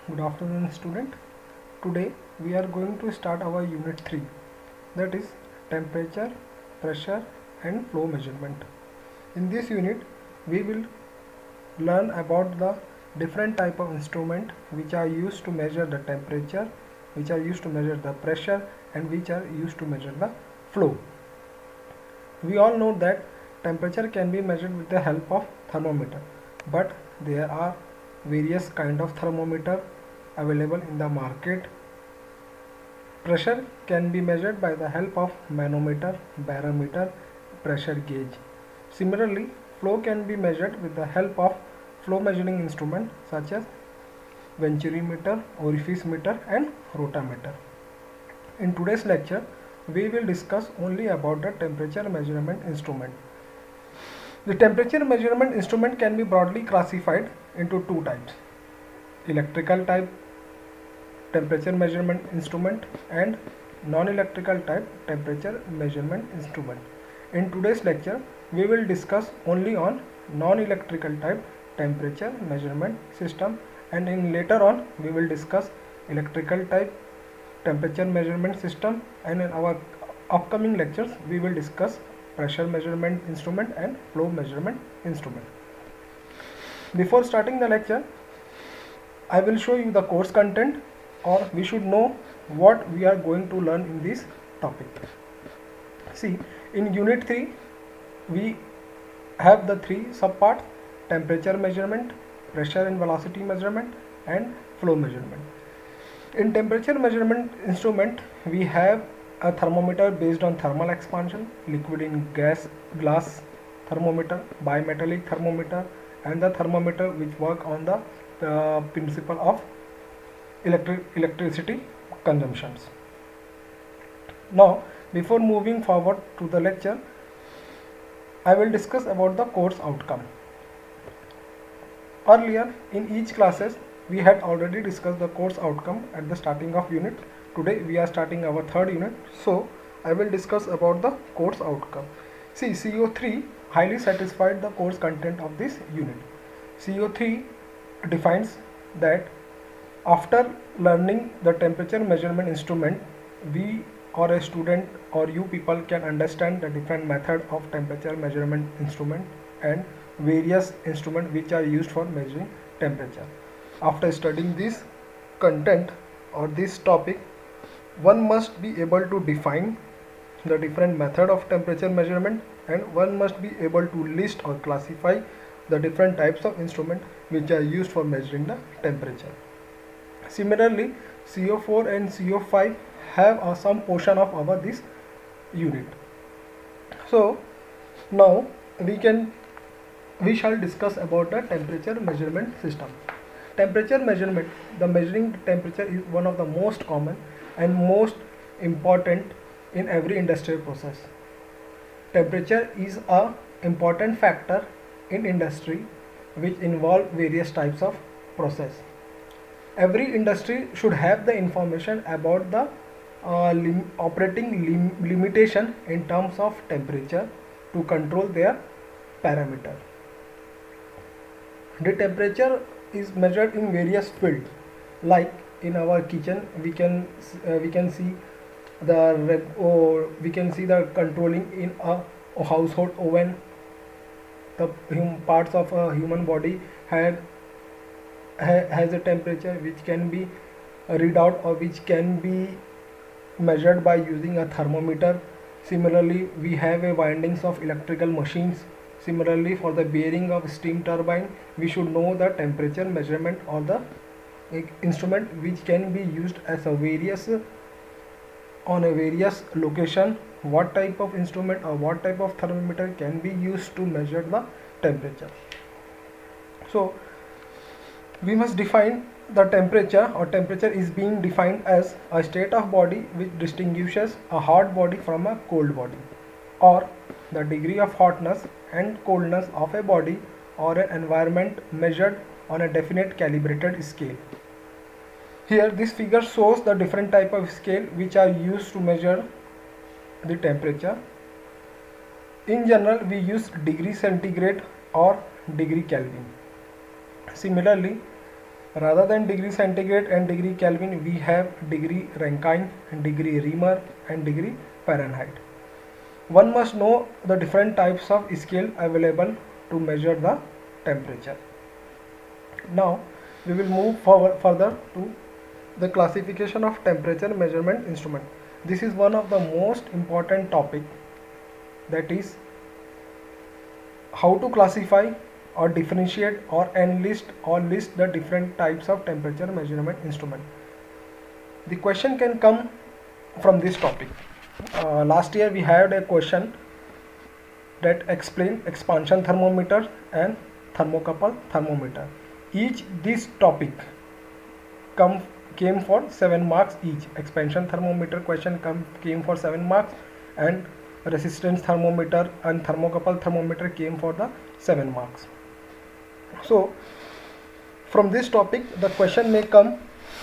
Good afternoon, student. Today we are going to start our unit 3, that is temperature, pressure and flow measurement. In this unit we will learn about the different type of instrument which are used to measure the temperature, which are used to measure the pressure and which are used to measure the flow. We all know that temperature can be measured with the help of thermometer, but there are various kind of thermometer available in the market. Pressure can be measured by the help of manometer, barometer, pressure gauge. Similarly, flow can be measured with the help of flow measuring instrument such as venturimeter, orifice meter and rotameter. In today's lecture, we will discuss only about the temperature measurement instrument. The temperature measurement instrument can be broadly classified into two types: electrical type temperature measurement instrument and non-electrical type temperature measurement instrument. In today's lecture, we will discuss only on non-electrical type temperature measurement system, and in later on we will discuss electrical type temperature measurement system, and in our upcoming lectures we will discuss pressure measurement instrument and flow measurement instrument. Before starting the lecture, I will show you the course content, or we should know what we are going to learn in this topic. See, in unit 3 we have the three subparts: temperature measurement, pressure and velocity measurement and flow measurement. In temperature measurement instrument we have a thermometer based on thermal expansion, liquid in gas, glass thermometer, bimetallic thermometer and the thermometer which work on the principle of electricity consumptions. Now, before moving forward to the lecture, I will discuss about the course outcome. Earlier in each classes we had already discussed the course outcome at the starting of unit. Today we are starting our third unit, so I will discuss about the course outcome. See, CO3 highly satisfied the course content of this unit. CO3 defines that after learning the temperature measurement instrument, we or a student or you people can understand the different method of temperature measurement instrument and various instruments which are used for measuring temperature. After studying this content or this topic, one must be able to define the different method of temperature measurement, and one must be able to list or classify the different types of instrument which are used for measuring the temperature. Similarly, CO4 and CO5 have some portion of our this unit. So now we shall discuss about the temperature measurement system. Temperature measurement, the measuring temperature is one of the most common and most important in every industrial process. Temperature is a important factor in industry which involve various types of process. Every industry should have the information about the operating limitation in terms of temperature to control their parameter. The temperature is measured in various fields, like in our kitchen we can see the controlling in a household oven. The parts of a human body has a temperature which can be read out or which can be measured by using a thermometer. Similarly, we have a windings of electrical machines. Similarly, for the bearing of steam turbine, we should know the temperature measurement or the instrument which can be used as a various location. What type of instrument or what type of thermometer can be used to measure the temperature. So we must define the temperature, or temperature is being defined as a state of body which distinguishes a hot body from a cold body, or the degree of hotness and coldness of a body or an environment measured on a definite calibrated scale. Here this figure shows the different type of scale which are used to measure the temperature. In general we use degree centigrade or degree Kelvin. Similarly, Rather than degree centigrade and degree Kelvin, we have degree Rankine, degree Reaumur and degree Fahrenheit. One must know the different types of scale available to measure the temperature. Now we will move further to the classification of temperature measurement instrument. This is one of the most important topic, that is how to classify or differentiate or enlist or list the different types of temperature measurement instrument. The question can come from this topic. Last year we had a question that explained expansion thermometer and thermocouple thermometer. Each this topic came for 7 marks each. Expansion thermometer question came for 7 marks, and resistance thermometer and thermocouple thermometer came for the 7 marks. So from this topic the question may come,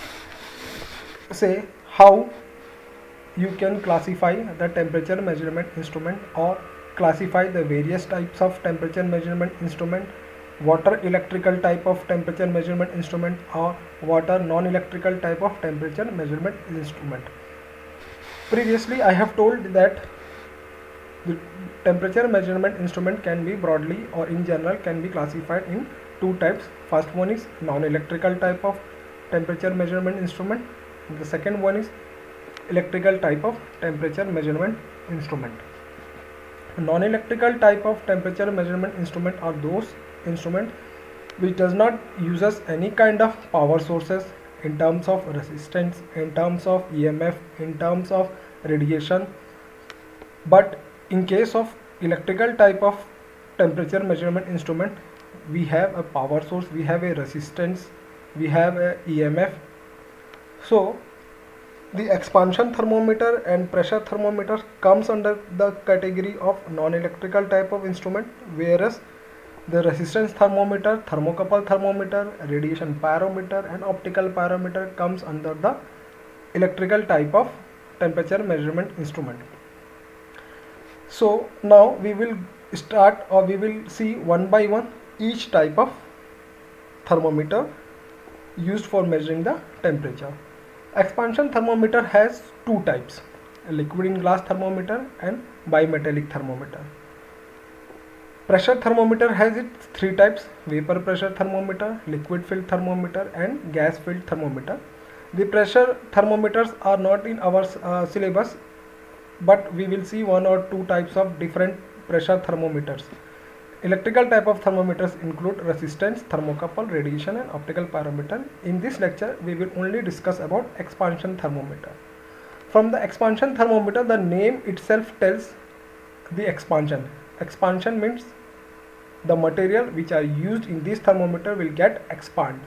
say how you can classify the temperature measurement instrument or classify the various types of temperature measurement instrument, water electrical type of temperature measurement instrument or water non-electrical type of temperature measurement instrument. Previously I have told that the temperature measurement instrument can be broadly or in general can be classified in 2 types. First one is non-electrical type of temperature measurement instrument. The second one is electrical type of temperature measurement instrument. Non-electrical type of temperature measurement instrument are those instruments which does not uses any kind of power sources in terms of resistance, in terms of EMF, in terms of radiation. But in case of electrical type of temperature measurement instrument, we have a power source, we have a resistance, we have a EMF. So the expansion thermometer and pressure thermometer comes under the category of non-electrical type of instrument, whereas the resistance thermometer, thermocouple thermometer, radiation pyrometer and optical pyrometer comes under the electrical type of temperature measurement instrument. So now we will start, or we will see one by one each type of thermometer used for measuring the temperature. Expansion thermometer has 2 types, a liquid in glass thermometer and bimetallic thermometer. Pressure thermometer has its 3 types, vapor pressure thermometer, liquid filled thermometer and gas filled thermometer. The pressure thermometers are not in our syllabus, but we will see 1 or 2 types of different pressure thermometers. Electrical type of thermometers include resistance, thermocouple, radiation and optical pyrometer. In this lecture we will only discuss about expansion thermometer. From the expansion thermometer, the name itself tells the expansion. Expansion means the material which are used in this thermometer will get expand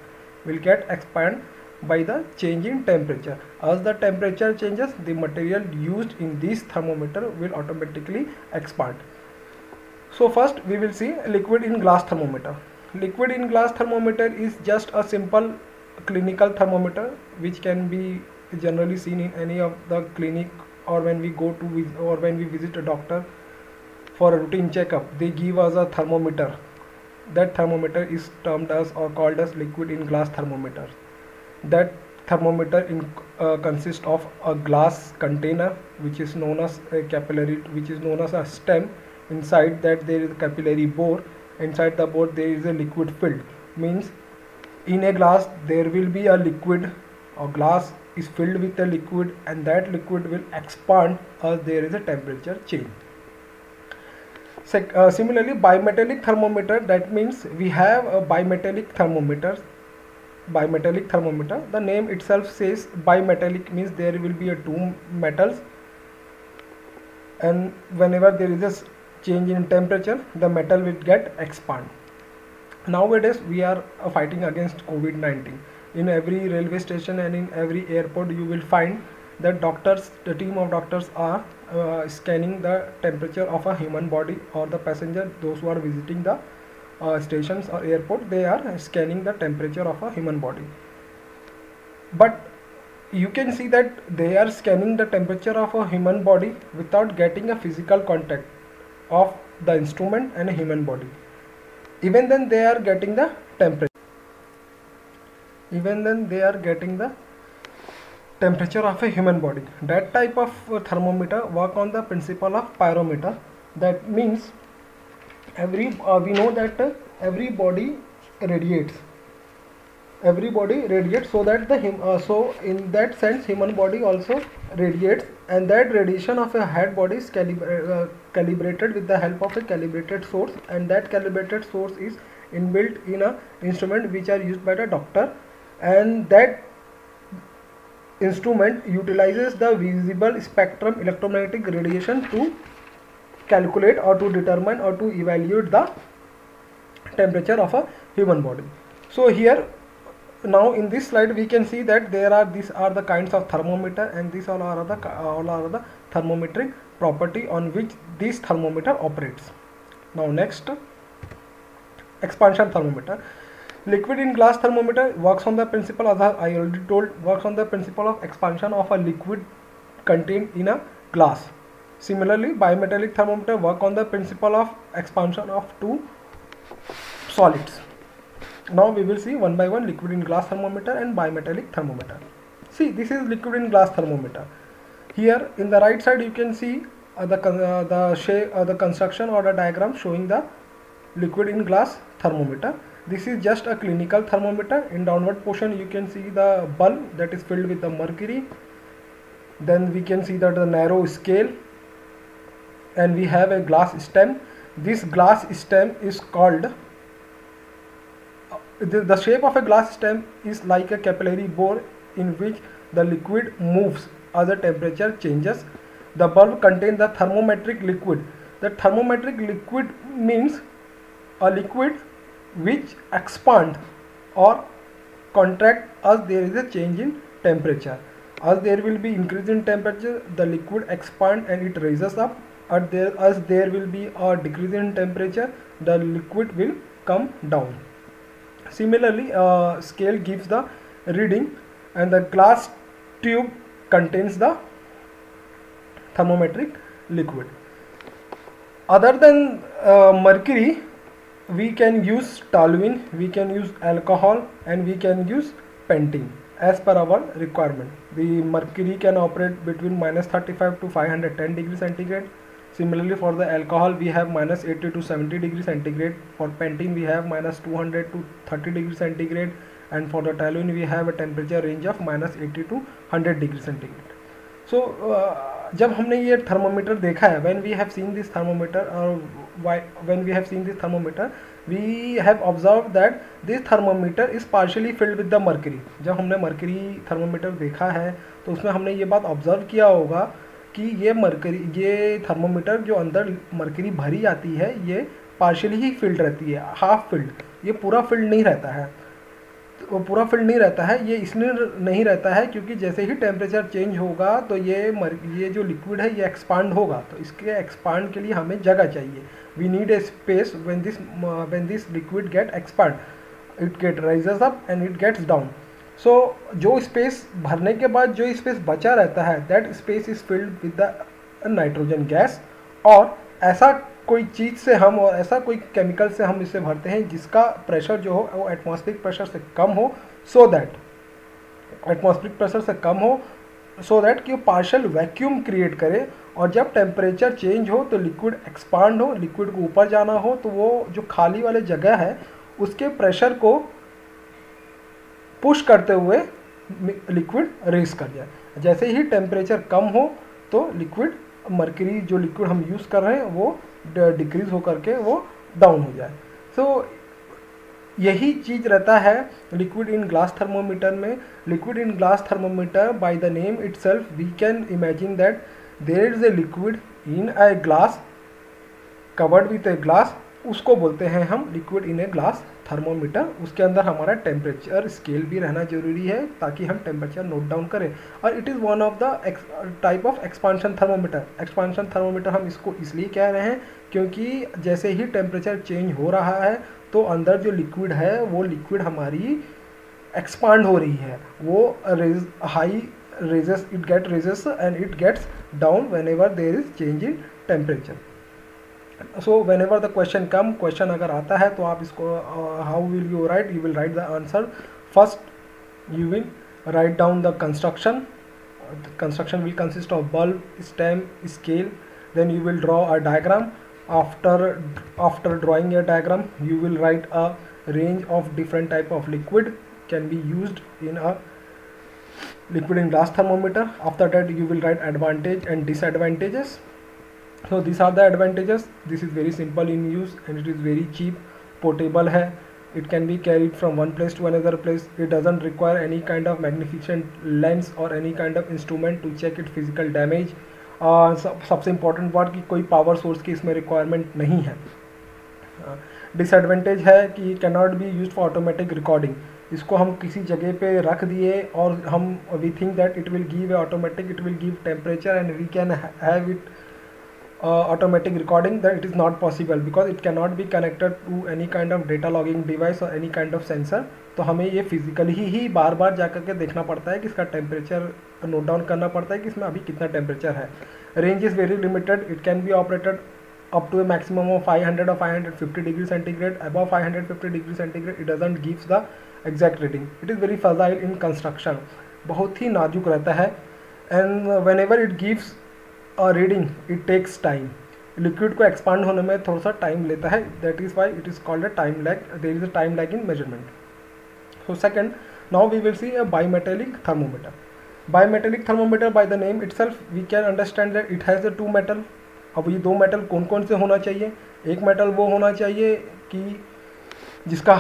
by the change in temperature. As the temperature changes, the material used in this thermometer will automatically expand. So first we will see liquid in glass thermometer. Liquid in glass thermometer is just a simple clinical thermometer which can be generally seen in any of the clinic, or when we go to or when we visit a doctor for a routine checkup. They give us a thermometer. That thermometer is termed as or called as liquid in glass thermometer. That thermometer consists of a glass container which is known as a capillary, which is known as a stem. Inside that there is a capillary bore. Inside the bore there is a liquid filled. Means in a glass there will be a liquid, or glass is filled with a liquid, and that liquid will expand as there is a temperature change. Similarly, bimetallic thermometer, that means we have a bimetallic thermometer. The name itself says bimetallic means there will be a 2 metals, and whenever there is a change in temperature, the metal will get expand. Nowadays we are fighting against COVID-19. In every railway station and in every airport you will find that the team of doctors are scanning the temperature of a human body, or the passenger, those who are visiting the stations or airport, they are scanning the temperature of a human body. But you can see that they are scanning the temperature of a human body without getting a physical contact of the instrument and a human body. Even then they are getting the temperature. even then they are getting the temperature of a human body. That type of thermometer work on the principle of pyrometer. That means we know that every body radiates. Everybody radiates, so that so in that sense human body also radiates, and that radiation of a head body is calibrated with the help of a calibrated source, and that calibrated source is inbuilt in a instrument which are used by the doctor, and that instrument utilizes the visible spectrum electromagnetic radiation to calculate or to determine or to evaluate the temperature of a human body. So here now in this slide we can see that these are the kinds of thermometer, and these all are the thermometric property on which this thermometer operates. Now next, expansion thermometer. Liquid in glass thermometer works on the principle, as I already told, works on the principle of expansion of a liquid contained in a glass. Similarly, bimetallic thermometer work on the principle of expansion of two solids. Now we will see one by one liquid in glass thermometer and bimetallic thermometer. See, this is liquid in glass thermometer. Here in the right side you can see the construction or the diagram showing the liquid in glass thermometer. This is just a clinical thermometer. In downward portion you can see the bulb that is filled with the mercury. Then we can see that the narrow scale, and we have a glass stem. This glass stem is called the shape of a glass stem is like a capillary bore in which the liquid moves as the temperature changes. The bulb contains the thermometric liquid. The thermometric liquid means a liquid which expand or contract as there is a change in temperature. As there will be increase in temperature, the liquid expand and it raises up. As there will be a decrease in temperature, the liquid will come down. Similarly, scale gives the reading, and the glass tube contains the thermometric liquid. Other than mercury, we can use toluene, we can use alcohol, and we can use pentene as per our requirement. The mercury can operate between -35 to 510 degrees centigrade. Similarly, for the alcohol we have -80 to 70 degrees centigrade. For pentene we have -200 to 30 degrees centigrade, and for the toluene we have a temperature range of -80 to 100 degrees centigrade. So जब हमने ये thermometer देखा है, when we have seen this thermometer, when we have seen this thermometer, we have observed that this thermometer is partially filled with the mercury. जब हमने mercury thermometer देखा है तो उसमें हमने ये बात ऑब्जर्व किया होगा कि ये थर्मोमीटर जो अंदर मर्करी भरी आती है ये पार्शियली ही फिल्ड रहती है, हाफ फिल्ड, ये पूरा फिल्ड नहीं रहता है। वो पूरा फिल्ड नहीं रहता है, ये इसलिए नहीं रहता है क्योंकि जैसे ही टेम्परेचर चेंज होगा तो ये जो लिक्विड है ये एक्सपांड होगा, तो इसके एक्सपांड के लिए हमें जगह चाहिए। We need a space when this liquid get expand, it get raises up and it gets down. So जो स्पेस भरने के बाद जो स्पेस बचा रहता है, that space is filled with the nitrogen gas, और ऐसा कोई चीज़ से हम और ऐसा कोई केमिकल से हम इसे भरते हैं जिसका प्रेशर जो हो वो एटमॉस्फेरिक प्रेशर से कम हो, सो दैट एटमॉस्फेरिक प्रेशर से कम हो, सो दैट कि वो पार्शियल वैक्यूम क्रिएट करे, और जब टेम्परेचर चेंज हो तो लिक्विड एक्सपांड हो, लिक्विड को ऊपर जाना हो, तो वो जो खाली वाले जगह है उसके प्रेशर को पुश करते हुए लिक्विड रेस कर जाए। जैसे ही टेम्परेचर कम हो तो लिक्विड मर्करी जो लिक्विड हम यूज़ कर रहे हैं वो डिक्रीज होकर के वो डाउन हो जाए। सो यही चीज़ रहता है लिक्विड इन ग्लास थर्मोमीटर में। Liquid in glass thermometer, by the name itself we can imagine that there is a liquid in a glass covered with a glass, उसको बोलते हैं हम liquid in a glass thermometer. उसके अंदर हमारा temperature scale भी रहना जरूरी है ताकि हम टेम्परेचर नोट डाउन करें, और it is one of the type of expansion thermometer. Expansion thermometer हम इसको इसलिए कह रहे हैं क्योंकि जैसे ही टेम्परेचर चेंज हो रहा है तो अंदर जो लिक्विड है वो लिक्विड हमारी एक्सपांड हो रही है, वो high raises, it get raises and it gets down whenever there is change in temperature. So whenever the question question अगर आता है तो आप इसको how will you write, you will write the answer first You will write down the construction. The construction will consist of bulb, stem, scale. Then you will draw a diagram. After drawing a diagram, you will write a range of different type of liquid can be used in a liquid in glass thermometer. After that, you will write advantage and disadvantages. So these are the advantages. This is very simple in use and it is very cheap, portable hai. It can be carried from one place to another place. It doesn't require any kind of magnificent lens or any kind of instrument to check its physical damage. सबसे important बात कि कोई power source की इसमें requirement नहीं है. Disadvantage है कि can not be use for automatic recording. इसको हम किसी जगह पे रख दिए और हम we think that it will give a automatic, it will give temperature and we can have it automatic recording, that it is not possible because it cannot be connected to any kind of data logging device or any kind of sensor. तो हमें ये physically ही बार बार जा करके देखना पड़ता है कि इसका टेम्परेचर नोट डाउन करना पड़ता है कि इसमें अभी कितना टेम्परेचर है. Range is very limited. It can be operated up to a maximum of 500 or 550 degree centigrade. Above 550 degree centigrade it doesn't gives the exact reading. It is very fragile in construction. बहुत ही नाजुक रहता है and whenever it gives a reading it takes time. Liquid को expand होने में थोड़ा सा time लेता है. That is why it is called a time lag. There is a time lag in measurement. So second, now we will see a bimetallic thermometer. Bimetallic thermometer by the name itself we can understand that it has the two metal. अब ये दो metal कौन कौन से होना चाहिए? एक metal वो होना चाहिए कि जिसका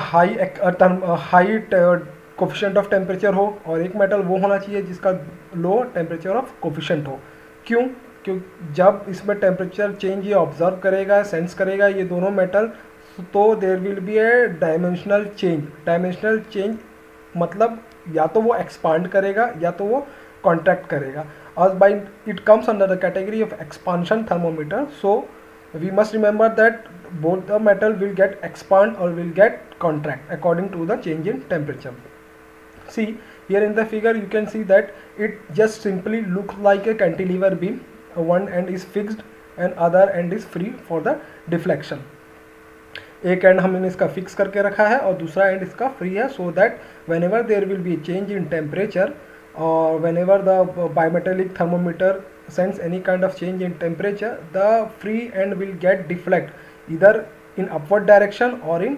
हाई कोफिशिएंट ऑफ टेम्परेचर हो और एक मेटल वो होना चाहिए जिसका लो टेम्परेचर ऑफ कोफिशिएंट हो. क्यों? क्योंकि जब इसमें टेम्परेचर चेंज ये ऑब्जर्व करेगा, सेंस करेगा ये दोनों मेटल, तो there will be a dimensional change. Dimensional change मतलब या तो वो एक्सपांड करेगा या तो वो कॉन्ट्रैक्ट करेगा. as by it comes under the category of expansion thermometer, so we must remember that both the metal will get expand or will get contract according to the change in temperature. See here in the figure you can see that it just simply looks like a cantilever beam. One end is fixed and other end is free for the deflection. एक end हमने इसका fix करके रखा है और दूसरा and इसका free है, so that whenever there will be a change in temperature or whenever the bimetallic thermometer sense any kind of change in temperature, the free end will get deflect either in upward direction or in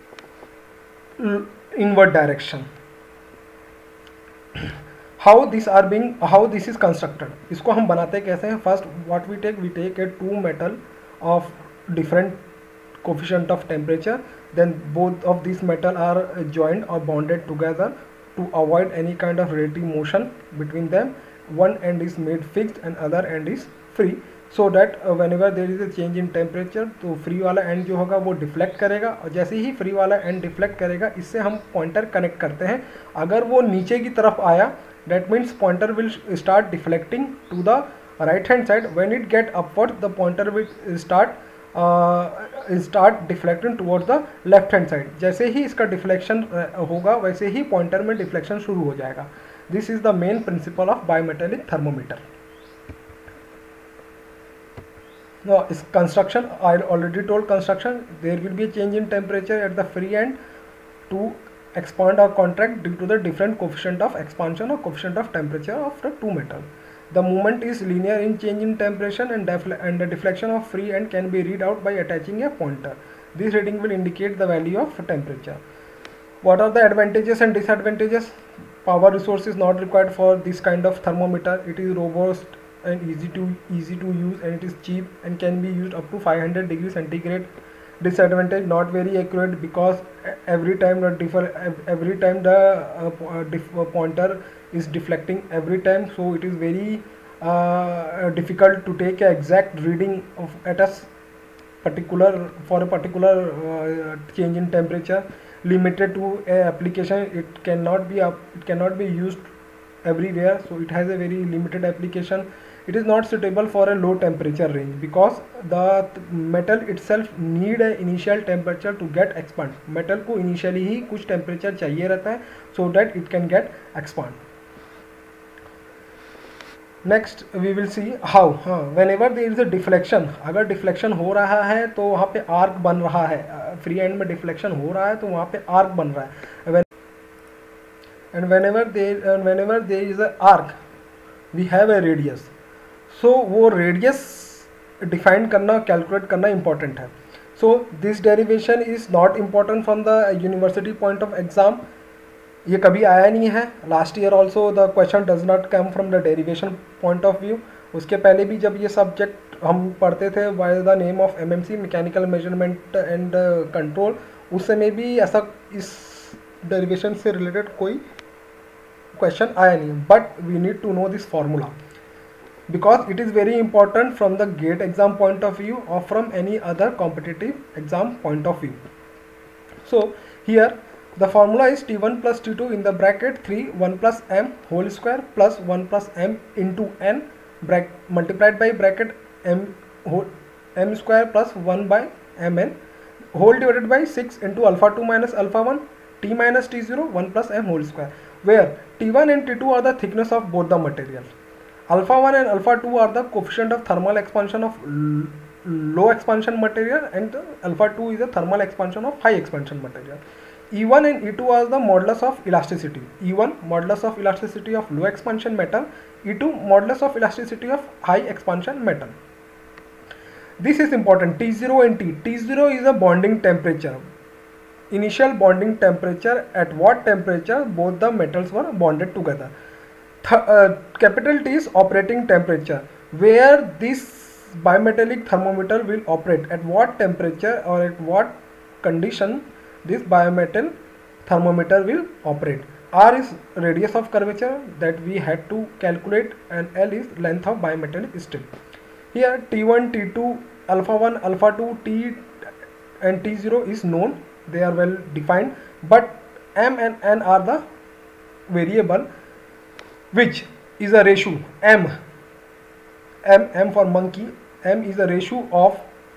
inward direction. How this is constructed, इसको हम बनाते कैसे हैं? First what we take a two metal of different coefficient of temperature, then both of these metal are joined or bonded together to avoid any kind of relative motion between them. One end is made fixed and other end is free, so that whenever there is a change in temperature तो free वाला end जो होगा वो deflect करेगा, और जैसे ही free वाला end deflect करेगा इससे हम pointer connect करते हैं. अगर वो नीचे की तरफ आया that means pointer will start deflecting to the right hand side. When it get upward the pointer will start deflecting towards the left hand side. जैसे ही इसका डिफ्लेक्शन होगा वैसे ही पॉइंटर में डिफ्लेक्शन शुरू हो जाएगा. This is the main principle of bimetallic thermometer. Now is construction, I already told construction there will be a change in temperature at the free end to expand or contract due to the different coefficient of expansion or coefficient of temperature of the two metal. The movement is linear in change in temperature and the deflection of free end can be read out by attaching a pointer. This reading will indicate the value of temperature. What are the advantages and disadvantages? Power resource is not required for this kind of thermometer. It is robust and easy to use, and it is cheap and can be used up to 500 degrees centigrade. Disadvantage, not very accurate because every time the pointer is deflecting every time, so it is very difficult to take an exact reading of at a particular change in temperature. Limited to a application, it cannot be used everywhere, so it has a very limited application. It is not suitable for a low temperature range because the metal itself need a initial temperature to get expand. metal को initially ही कुछ temperature चाहिए रहता है so that it can get expand. Next we will see how whenever there is a deflection, अगर deflection हो रहा है तो वहाँ पे arc बन रहा है. free end में deflection हो रहा है तो वहाँ पे arc बन रहा है. and whenever there is a arc we have a radius. So वो radius define करना calculate करना important है. So this derivation is not important from the university point of exam. ये कभी आया नहीं है. Last year also the question does not come from the derivation point of view. उसके पहले भी जब ये सब्जेक्ट हम पढ़ते थे by the name of MMC mechanical measurement and control, उस समय भी ऐसा इस डेरिवेशन से रिलेटेड कोई क्वेश्चन आया नहीं. But we need to know this formula because it is very important from the GATE exam point of view or from any other competitive exam point of view. So here the formula is T1 plus T2 in the bracket 3 1 plus m whole square plus 1 plus m into n multiplied by bracket m square plus 1 by mn whole divided by 6 into alpha 2 minus alpha 1 t minus t0 1 plus m whole square, where T1 and T2 are the thickness of both the material. Alpha 1 and alpha 2 are the coefficient of thermal expansion of low expansion material, and alpha 2 is the thermal expansion of high expansion material. E1 and E2 are the modulus of elasticity. E1 modulus of elasticity of low expansion metal, E2 modulus of elasticity of high expansion metal. This is important. T0 and T. T0 is a bonding temperature. Initial bonding temperature, at what temperature both the metals were bonded together. Capital T is operating temperature, where this bimetallic thermometer will operate, at what temperature or at what condition this bimetal thermometer will operate. R is radius of curvature that we had to calculate, and L is length of bimetallic strip. Here T1, T2, alpha 1, alpha 2, T and T0 is known, they are well defined, but M and N are the variable which is a ratio. M for monkey, M is a ratio of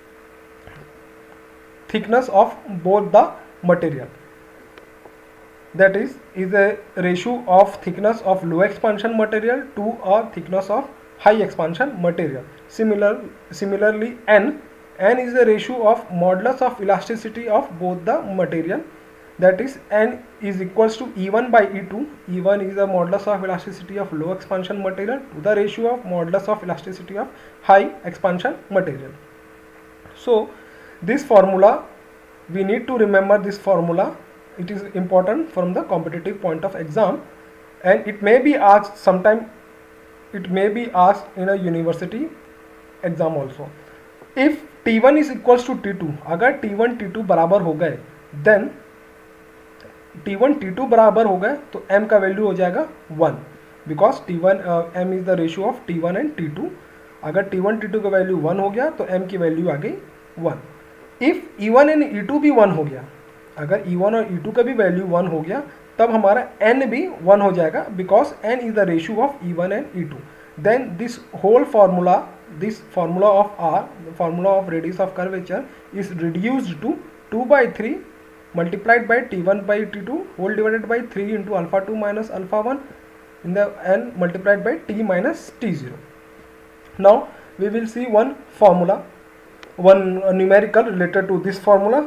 thickness of both the material, that is a ratio of thickness of low expansion material to a thickness of high expansion material. Similarly N is a ratio of modulus of elasticity of both the material, that is N is equals to E1 by E2. E1 is the modulus of elasticity of low expansion material to the ratio of modulus of elasticity of high expansion material. So this formula, we need to remember this formula. It is important from the competitive point of exam, and it may be asked sometime, it may be asked in a university exam also. If T1 is equals to T2, अगर T1 T2 बराबर हो गए, then T1 T2 बराबर हो गए तो M का value हो जाएगा 1, because T1 M is the ratio of T1 and T2. अगर T1 T2 का वैल्यू 1 हो गया तो M की वैल्यू आ गई 1. इफ E1 एंड E2 भी 1 हो गया, अगर E1 और E2 का भी वैल्यू 1 हो गया, तब हमारा N भी 1 हो जाएगा, because N is the ratio of E1 and E2. Then this whole formula, this formula of R, the formula of radius of curvature, is reduced to 2 by 3 multiplied by T1 by T2 whole divided by 3 into alpha 2 minus alpha 1 in the N multiplied by T minus T0. Now we will see one formula, one numerical related to this formula.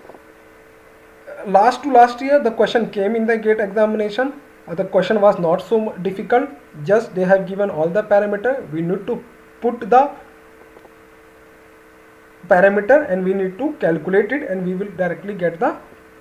Last year the question came in the GATE examination. The question was not so difficult, just they have given all the parameter. We need to put the parameter and we need to calculate it, and we will directly get the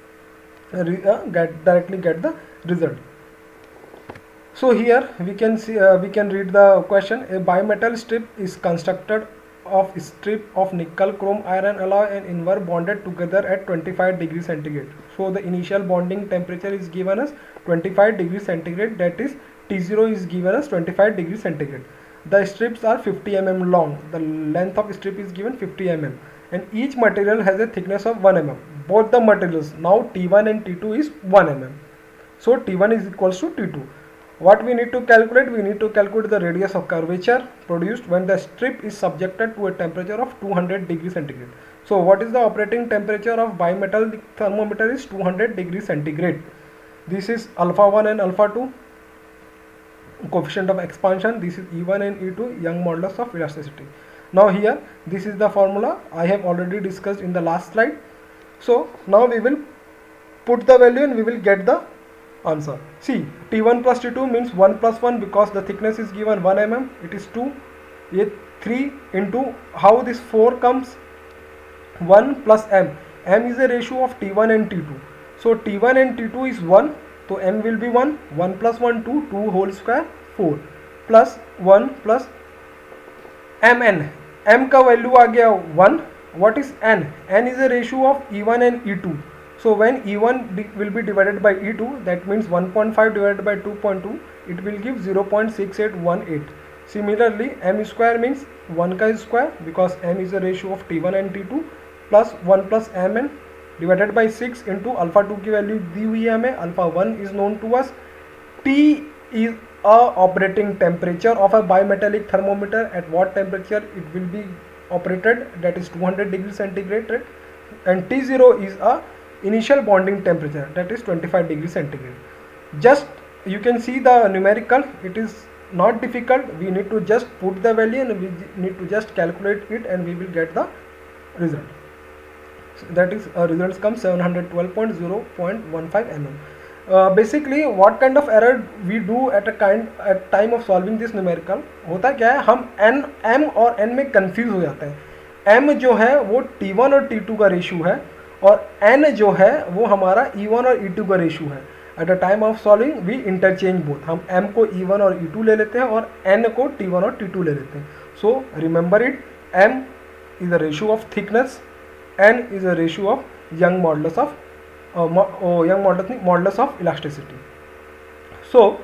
result. So here we can see, we can read the question. A bimetal strip is constructed of strip of nickel chrome iron alloy and invar bonded together at 25 degrees centigrade. So the initial bonding temperature is given as 25 degrees centigrade, that is T0 is given as 25 degrees centigrade. The strips are 50 mm long, the length of strip is given 50 mm, and each material has a thickness of 1 mm. Both the materials, now T1 and T2 is 1 mm. So T1 is equals to T2. What we need to calculate? We need to calculate the radius of curvature produced when the strip is subjected to a temperature of 200 degrees centigrade. So what is the operating temperature of bimetal thermometer? Is 200 degrees centigrade. This is alpha 1 and alpha 2, coefficient of expansion. This is E1 and E2, Young modulus of elasticity. Now here, this is the formula I have already discussed in the last slide. So now we will put the value and we will get the answer. See, T1 plus T2 means 1 plus 1 because the thickness is given 1 mm. It is 2. ये 3 into how this 4 comes? 1 plus m. M is a ratio of T1 and T2. So T1 and T2 is 1. So m will be 1. 1 plus 1 2. 2 whole square 4 plus 1 plus mn. M का value आ गया 1. What is n? N is a ratio of E1 and E2. So when E1 will be divided by E2, that means 1.5 divided by 2.2, it will give 0.6818. Similarly, m square means 1 ka square because m is a ratio of T1 and T2 plus 1 plus mn divided by 6 into alpha 2 की value दी हुई है हमें, alpha 1 is known to us. T is a operating temperature of a bimetallic thermometer. At what temperature it will be operated, that is 200 degrees centigrade, and T0 is a initial bonding temperature, that is 25 degrees centigrade. Just you can see the numerical, it is not difficult. We need to just put the value and we need to just calculate it and we will get the result. So that is results come 712.0.15 mm. Basically what kind of error we do at time of solving this numerical, होता क्या है, हम m और n में confuse हो जाते हैं. m जो है वो T1 और T2 का रेशियो है और n जो है वो हमारा E1 और E2 का रेशियो है. At the time of solving we interchange both. हम m को E1 और E2 ले लेते हैं और n को T1 और T2 ले लेते हैं. So remember it, m is the ratio of thickness, n is a ratio of Young modulus of elasticity. So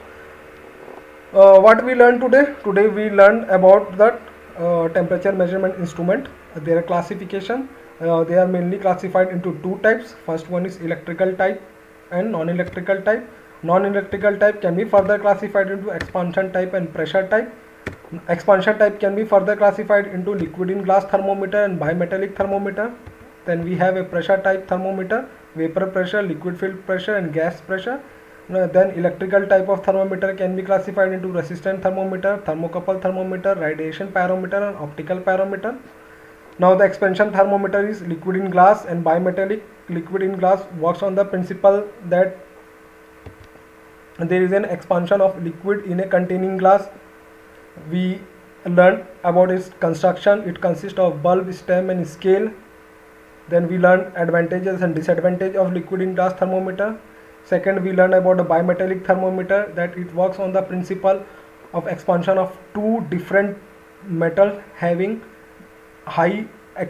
what we learned today? Today we learned about the temperature measurement instrument. Their classification, they are mainly classified into two types. First one is electrical type and non-electrical type. Non-electrical type can be further classified into expansion type and pressure type. Expansion type can be further classified into liquid in glass thermometer and bimetallic thermometer. Then we have a pressure type thermometer, vapor pressure, liquid filled pressure and gas pressure. Then electrical type of thermometer can be classified into resistant thermometer, thermocouple thermometer, radiation pyrometer and optical pyrometer. Now the expansion thermometer is liquid in glass and bimetallic. Liquid in glass works on the principle that there is an expansion of liquid in a containing glass. We learned about its construction. It consists of bulb, stem and scale. Then we learned advantages and disadvantages of liquid in glass thermometer. Second, we learned about the bimetallic thermometer, that it works on the principle of expansion of two different metals having high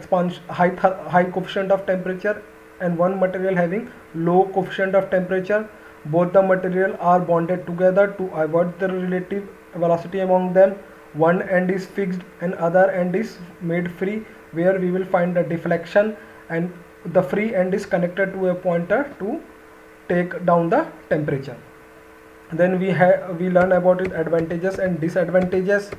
coefficient of temperature and one material having low coefficient of temperature. Both the material are bonded together to avoid the relative velocity among them. One end is fixed and other end is made free, where we will find the deflection, and the free end is connected to a pointer to take down the temperature. Then we learn about its advantages and disadvantages,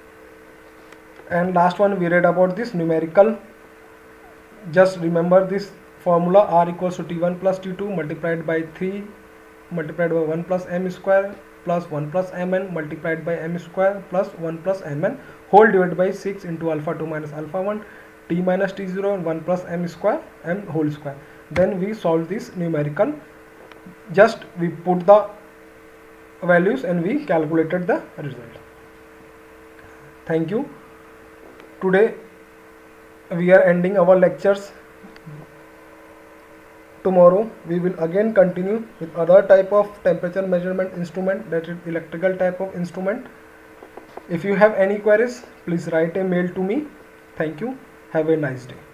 and last one we read about this numerical. Just remember this formula: R equals to T1 plus T2 multiplied by 3 multiplied by 1 plus m square plus 1 plus mn multiplied by m square plus 1 plus mn whole divided by 6 into alpha 2 minus alpha 1 t minus t0 and 1 plus m square m whole square. Then we solve this numerical. Just we put the values and we calculated the result. Thank you. Today we are ending our lectures. Tomorrow we will again continue with other type of temperature measurement instrument, that is electrical type of instrument. If you have any queries, please write a mail to me. Thank you. Have a nice day.